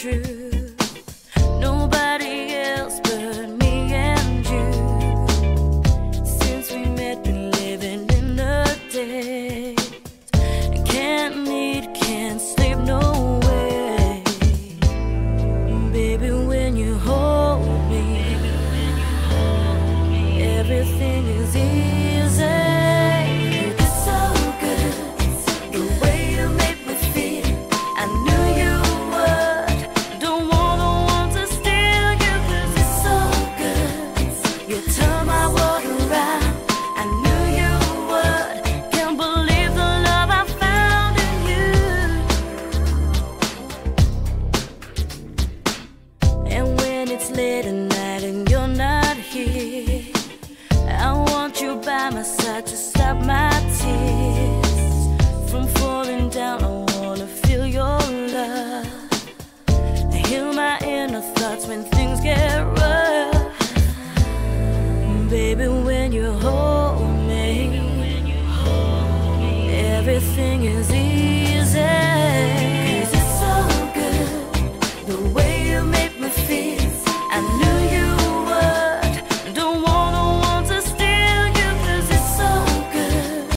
true. Nobody else but me and you. Since we met, been living in the day. Can't eat, can't sleep, no way. Baby, when you hold me, everything is easy. It's so good, the way you make me feel. I knew you would. Don't wanna want to steal you, 'cause it's so good. You turn my world around. I knew you would. Can't believe the love I found in you. And when it's late at night and you're not here, I want you by my side to stop my tears from falling down. I wanna feel your love, heal my inner thoughts when things get rough. Baby, when you hold me, everything is easy.